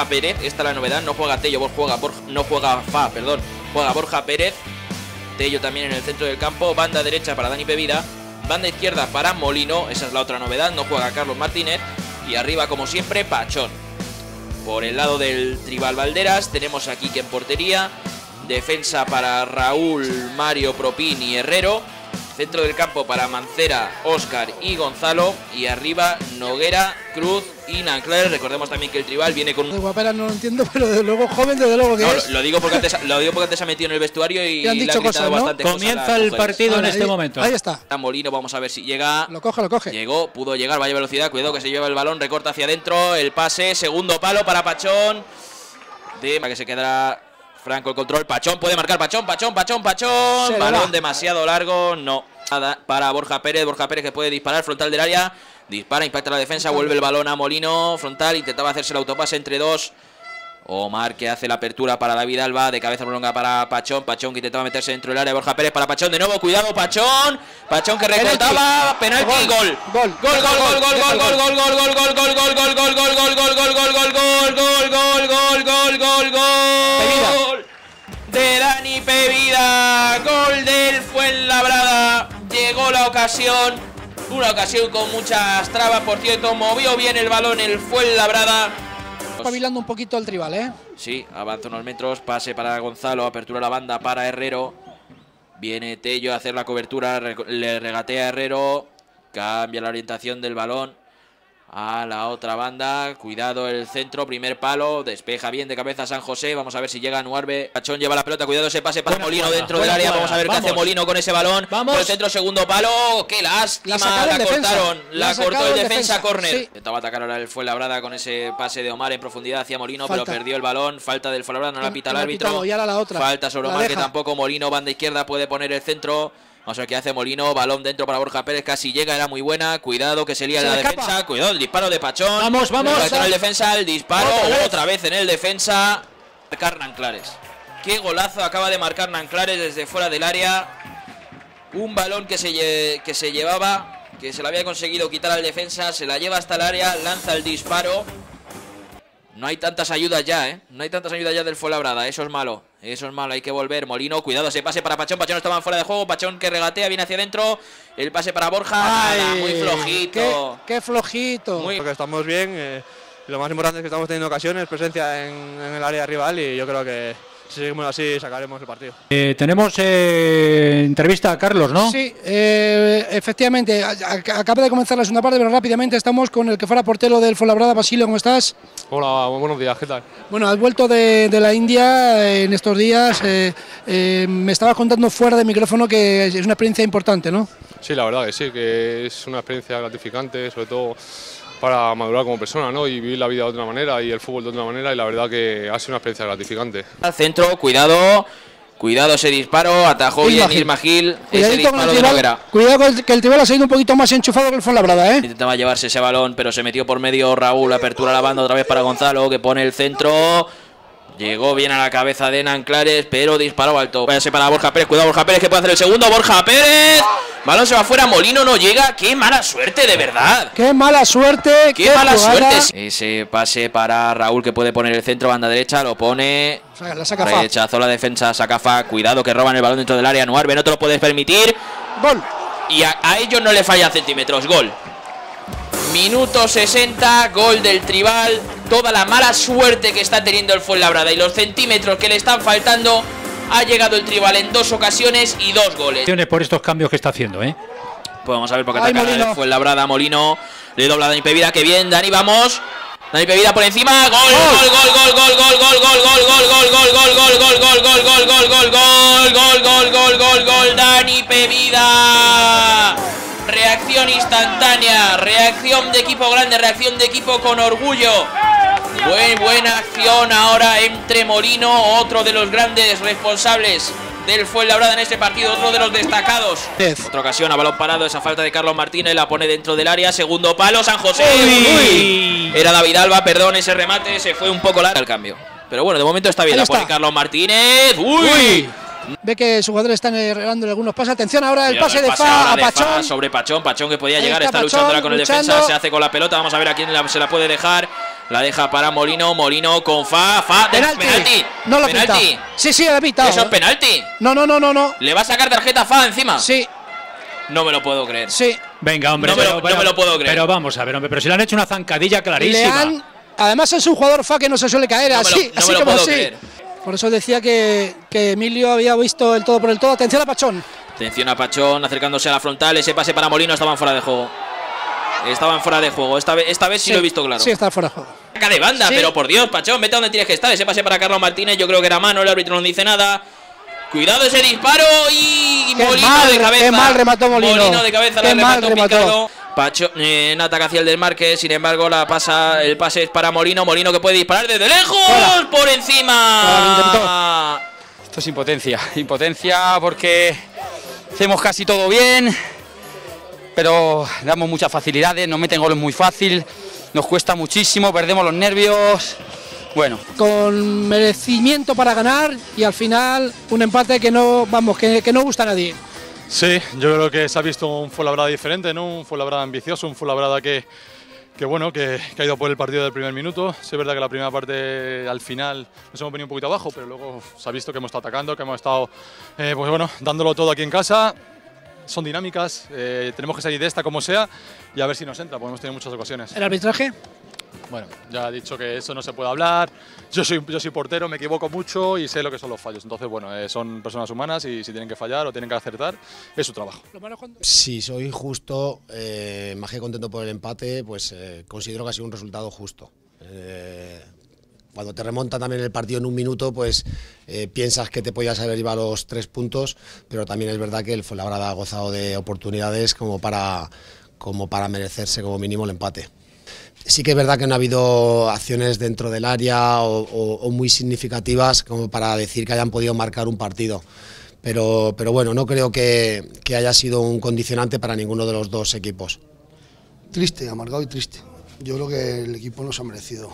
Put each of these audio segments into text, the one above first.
Borja Pérez, esta es la novedad, no juega Tello, no juega Fa, perdón, juega Borja Pérez. Tello también en el centro del campo, banda derecha para Dani Pevida, banda izquierda para Molino, esa es la otra novedad, no juega Carlos Martínez. Y arriba, como siempre, Pachón. Por el lado del Tribal Valderas tenemos aquí que en portería, defensa para Raúl, Mario, Propín y Herrero. Centro del campo para Mancera, Óscar y Gonzalo. Y arriba Noguera, Cruz y Nanclares. Recordemos también que el Tribal viene con... De Guapera no lo entiendo, pero desde luego joven, desde luego que es. Lo digo porque antes se ha metido en el vestuario y han dicho cosas, ¿no? Comienza el partido en este momento. Ahí está. Molino, vamos a ver si llega. Lo coge. Llegó, pudo llegar, vaya velocidad. Cuidado que se lleva el balón, recorta hacia adentro. El pase, segundo palo para Pachón. Para que se quedará Franco el control. Pachón puede marcar, Pachón. Balón demasiado largo, no. Para Borja Pérez que puede disparar, frontal del área. Dispara, impacta la defensa, vuelve el balón a Molino. Frontal, intentaba hacerse el autopase entre dos. Omar que hace la apertura para David Alba, de cabeza prolonga para Pachón. Pachón que intentaba meterse dentro del área. Borja Pérez para Pachón de nuevo, cuidado Pachón. Pachón que recortaba, penalti, gol. Gol de Dani Pevida, gol del Fuenlabrada. Llegó la ocasión, una ocasión con muchas trabas, por cierto, movió bien el balón el Fuenlabrada. Pavilando un poquito el Tribal, ¿eh? Sí, avanza unos metros, pase para Gonzalo, apertura la banda para Herrero. Viene Tello a hacer la cobertura, le regatea a Herrero, cambia la orientación del balón a la otra banda. Cuidado el centro, primer palo, despeja bien de cabeza San José. Vamos a ver si llega Anuarbe. Pachón lleva la pelota, cuidado ese pase para Molino dentro del área. Vamos a ver qué hace Molino con ese balón. Por el centro, segundo palo. Qué lástima, la cortaron. La cortó el defensa, córner. Intentaba atacar ahora el Fuenlabrada con ese pase de Omar en profundidad hacia Molino, pero perdió el balón. Falta del Fuenlabrada, no la pita el árbitro. Falta sobre Omar, que tampoco. Molino, banda izquierda, puede poner el centro. Vamos a ver qué hace Molino, balón dentro para Borja Pérez, casi llega, era muy buena, cuidado que se lía en la defensa, cuidado el disparo de Pachón. Vamos. En el defensa, el disparo, otra vez en el defensa. Marcar Nanclares. Qué golazo acaba de marcar Nanclares desde fuera del área. Un balón que se llevaba, que se le había conseguido quitar al defensa, se la lleva hasta el área, lanza el disparo. No hay tantas ayudas ya, ¿eh? No hay tantas ayudas ya del Fuenlabrada, eso es malo. Hay que volver. Molino, cuidado, ese pase para Pachón. Pachón estaba fuera de juego. Pachón que regatea, viene hacia adentro. El pase para Borja. Nada, muy flojito. Qué flojito. Creo que estamos bien. Lo más importante es que estamos teniendo ocasiones, presencia en el área rival. Y yo creo que si seguimos así, sacaremos el partido. Tenemos entrevista a Carlos, ¿no? Sí, efectivamente. Acaba de comenzar la segunda parte, pero rápidamente estamos con el que fuera portero del Fuenlabrada. Basilio, ¿cómo estás? Hola, buenos días, ¿qué tal? Bueno, has vuelto de la India en estos días. Me estabas contando fuera de micrófono que es una experiencia importante, ¿no? Sí, la verdad que sí, que es una experiencia gratificante, sobre todo para madurar como persona, ¿no? Y vivir la vida de otra manera y el fútbol de otra manera, y la verdad que ha sido una experiencia gratificante. Al centro, cuidado ese disparo, atajó bien Isma Gil, ese disparo de Noguera. Cuidado que el Tribal ha salido un poquito más enchufado que el Fuenlabrada, ¿eh? Intentaba llevarse ese balón, pero se metió por medio Raúl, apertura a la banda otra vez para Gonzalo, que pone el centro. Llegó bien a la cabeza de Nanclares, pero disparó alto. Váyase para Borja Pérez, cuidado Borja Pérez que puede hacer el segundo. Borja Pérez, balón se va fuera, Molino no llega. Qué mala suerte, de verdad. Qué mala suerte. Qué mala suerte. Ese pase para Raúl que puede poner el centro, banda derecha, lo pone. La saca Fa. Rechazó la defensa, saca Fa. Cuidado que roban el balón dentro del área. Anuarbe, no te lo puedes permitir. Gol. Y a ellos no le fallan centímetros. Gol. Minuto 60, gol del Tribal. Toda la mala suerte que está teniendo el Fuenlabrada y los centímetros que le están faltando, ha llegado el Tribal en 2 ocasiones y 2 goles. Por estos cambios que está haciendo, ¿eh? Pues vamos a ver por qué ataca el Fuenlabrada. Molino le dobla a Dani Pevida, que bien, Dani, vamos. Dani Pevida por encima, gol, gol, Dani Pevida. Reacción instantánea, reacción de equipo grande, reacción de equipo con orgullo. Buena acción ahora entre Molino, otro de los grandes responsables del Fuenlabrada en este partido, otro de los destacados. Otra ocasión a balón parado, esa falta de Carlos Martínez, la pone dentro del área, segundo palo, San José. Uy. Era David Alba, perdón, ese remate se fue un poco largo al cambio. Pero bueno, de momento está bien, la pone Carlos Martínez. Uy. Ve que sus jugadores están regalándole algunos pases. Atención ahora el pase de Fa a Pachón. Sobre Pachón que podía llegar, está luchando con el defensa, se hace con la pelota. Vamos a ver a quién se la puede dejar. La deja para Molino. Molino con Fa. Penalti. No lo pita. Sí, lo ha pitado. ¿Eso es penalti? No. ¿Le va a sacar tarjeta Fa encima? Sí. No me lo puedo creer. Sí. Venga, hombre. No me lo puedo creer. Pero vamos a ver, hombre. Pero si le han hecho una zancadilla clarísima. Además es un jugador Fa que no se suele caer así como así. Por eso decía que Emilio había visto el todo por el todo. Atención a Pachón. Atención a Pachón acercándose a la frontal. Ese pase para Molino, estaban fuera de juego. Esta vez sí lo he visto claro. Sí, está fuera de juego. Saca de banda, pero por Dios, Pachón, vete a donde tienes que estar. Ese pase para Carlos Martínez, yo creo que era mano, el árbitro no dice nada. Cuidado ese disparo y Molino de cabeza. Qué mal remató Molino. Molino de cabeza, la remató picado. Pachón en ataque hacia el desmarque, sin embargo el pase es para Molino. Molino que puede disparar desde lejos. ¡Fuera! Por encima. Esto es impotencia porque hacemos casi todo bien, pero damos muchas facilidades, nos meten goles muy fácil, nos cuesta muchísimo, perdemos los nervios. Bueno, con merecimiento para ganar y al final un empate que no gusta a nadie. Sí, yo creo que se ha visto un Fuenlabrada diferente, ¿no? Un Fuenlabrada ambicioso, un Fuenlabrada que ha ido por el partido del primer minuto. Sí, es verdad que la primera parte al final nos hemos venido un poquito abajo, pero luego se ha visto que hemos estado atacando, que hemos estado dándolo todo aquí en casa. Son dinámicas, tenemos que salir de esta como sea y a ver si nos entra, porque hemos tenido muchas ocasiones. ¿El arbitraje? Bueno, ya he dicho que eso no se puede hablar. Yo soy portero, me equivoco mucho y sé lo que son los fallos. Entonces, bueno, son personas humanas y si tienen que fallar o tienen que acertar, es su trabajo. Si soy justo, más que contento por el empate, pues considero que ha sido un resultado justo. Cuando te remonta también el partido en un minuto, pues piensas que te podías haber llevado los 3 puntos, pero también es verdad que el Fuenlabrada ha gozado de oportunidades como para merecerse como mínimo el empate. Sí que es verdad que no ha habido acciones dentro del área o muy significativas como para decir que hayan podido marcar un partido. Pero bueno, no creo que haya sido un condicionante para ninguno de los dos equipos. Triste, amargado y triste. Yo creo que el equipo nos ha merecido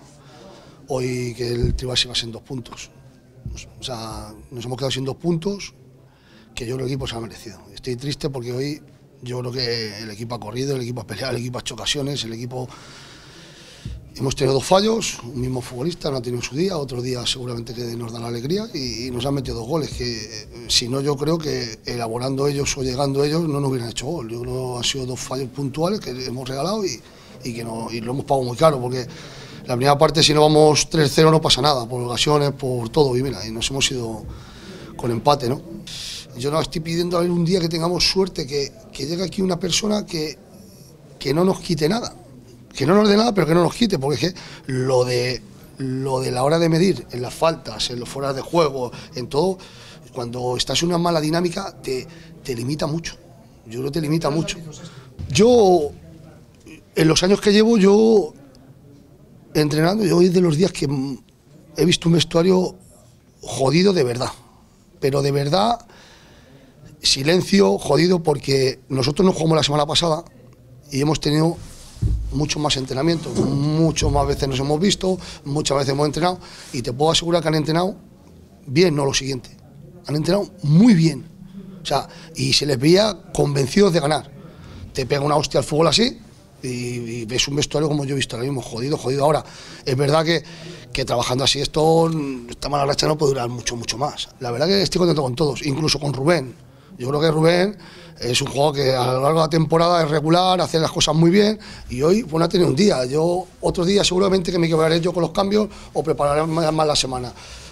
hoy que el Tribal se iba sin 2 puntos. O sea, nos hemos quedado sin 2 puntos que yo creo que el equipo se ha merecido. Estoy triste porque hoy yo creo que el equipo ha corrido, el equipo ha peleado, el equipo ha hecho ocasiones, el equipo... Hemos tenido 2 fallos, un mismo futbolista no ha tenido su día, otro día seguramente que nos da la alegría y nos han metido 2 goles que si no yo creo que elaborando ellos o llegando ellos no nos hubieran hecho gol. Yo creo que han sido 2 fallos puntuales que hemos regalado y lo hemos pagado muy caro porque la primera parte si no vamos 3-0 no pasa nada, por ocasiones, por todo y mira, y nos hemos ido con empate, ¿no? Yo no estoy pidiendo a ver un día que tengamos suerte, que llegue aquí una persona que no nos quite nada. Que no nos dé nada, pero que no nos quite, porque es que lo de la hora de medir, en las faltas, en los fueras de juego, en todo, cuando estás en una mala dinámica, te limita mucho. Yo creo que te limita mucho. Yo, en los años que llevo, yo entrenando, yo hoy de los días que he visto un vestuario jodido de verdad. Pero de verdad, silencio, jodido, porque nosotros nos jugamos la semana pasada y hemos tenido mucho más entrenamiento, muchas más veces nos hemos visto, muchas veces hemos entrenado y te puedo asegurar que han entrenado bien, no lo siguiente, han entrenado muy bien, o sea, y se les veía convencidos de ganar. Te pega una hostia al fútbol así y ves un vestuario como yo he visto ahora mismo, jodido. Ahora, es verdad que trabajando así esta mala racha no puede durar mucho más. La verdad que estoy contento con todos, incluso con Rubén. Yo creo que Rubén es un jugador que a lo largo de la temporada es regular, hace las cosas muy bien y hoy bueno, ha tenido un día. Yo otros días seguramente que me equivocaré yo con los cambios o prepararé más la semana.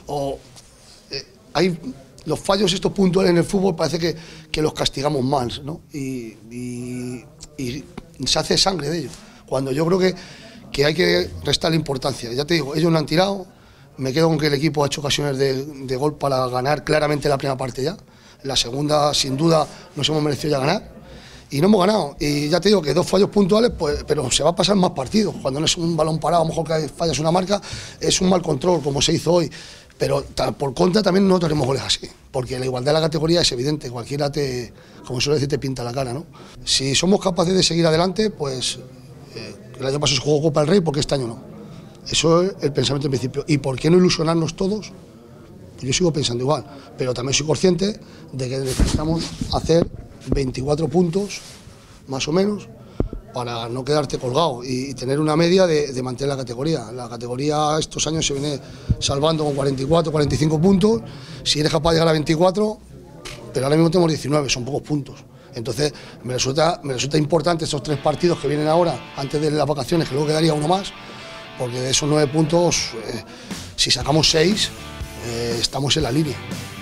Hay los fallos estos puntuales en el fútbol parece que los castigamos mal, ¿no? Y se hace sangre de ellos. Cuando yo creo que hay que restarle importancia. Ya te digo, ellos no han tirado, me quedo con que el equipo ha hecho ocasiones de gol para ganar claramente la primera parte ya. La segunda, sin duda, nos hemos merecido ya ganar y no hemos ganado. Y ya te digo que 2 fallos puntuales, pues, pero se va a pasar más partidos. Cuando no es un balón parado, a lo mejor que fallas una marca, es un mal control, como se hizo hoy. Pero por contra también no tenemos goles así, porque la igualdad de la categoría es evidente. Cualquiera como suele decir, te pinta la cara, ¿no? Si somos capaces de seguir adelante, pues el año pasado se jugó Copa del Rey, porque este año no. Eso es el pensamiento en principio. ¿Y por qué no ilusionarnos todos? Yo sigo pensando igual, pero también soy consciente de que necesitamos hacer 24 puntos, más o menos, para no quedarte colgado y tener una media de mantener la categoría. La categoría estos años se viene salvando con 44, 45 puntos. Si eres capaz de llegar a 24, pero ahora mismo tenemos 19, son pocos puntos. Entonces me resulta importante esos 3 partidos que vienen ahora, antes de las vacaciones, que luego quedaría uno más, porque de esos 9 puntos, si sacamos 6, estamos en la línea.